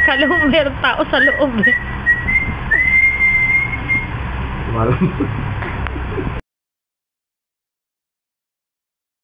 Kala mo mayroong tao sa loob eh. Malam.